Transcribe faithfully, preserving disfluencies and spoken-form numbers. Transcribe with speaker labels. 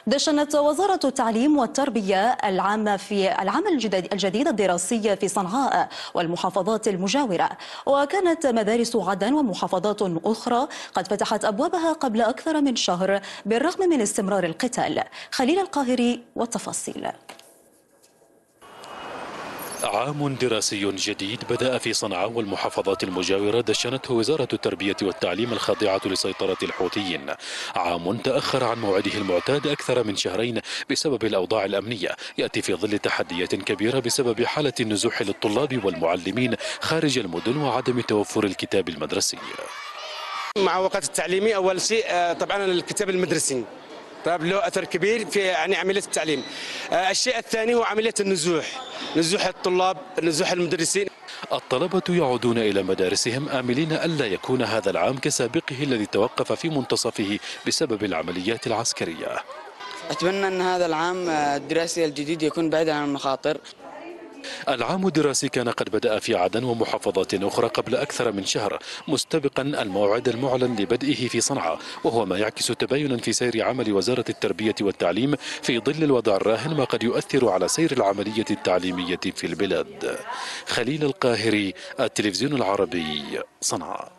Speaker 1: دشنت وزارة التعليم والتربية العامة في العام الجديد الجديد الدراسي في صنعاء والمحافظات المجاورة، وكانت مدارس عدن ومحافظات أخرى قد فتحت أبوابها قبل أكثر من شهر بالرغم من استمرار القتال. خليل القاهري والتفاصيل.
Speaker 2: عام دراسي جديد بدأ في صنعاء والمحافظات المجاورة دشنته وزارة التربية والتعليم الخاضعة لسيطرة الحوثيين. عام تأخر عن موعده المعتاد أكثر من شهرين بسبب الأوضاع الأمنية، يأتي في ظل تحديات كبيرة بسبب حالة النزوح للطلاب والمعلمين خارج المدن وعدم توفر الكتاب المدرسي.
Speaker 3: مع وقت التعليمي أول شيء طبعا الكتاب المدرسي طيب له أثر كبير في يعني عملية التعليم. الشيء الثاني هو عملية النزوح، نزوح الطلاب، نزوح المدرسين.
Speaker 2: الطلبة يعودون إلى مدارسهم آملين ألا يكون هذا العام كسابقه الذي توقف في منتصفه بسبب العمليات العسكرية.
Speaker 4: أتمنى أن هذا العام الدراسي الجديد يكون بعيدا عن المخاطر.
Speaker 2: العام الدراسي كان قد بدأ في عدن ومحافظات أخرى قبل أكثر من شهر، مستبقا الموعد المعلن لبدئه في صنعاء، وهو ما يعكس تباينا في سير عمل وزارة التربية والتعليم في ظل الوضع الراهن، ما قد يؤثر على سير العملية التعليمية في البلاد. خليل القاهري، التلفزيون العربي، صنعاء.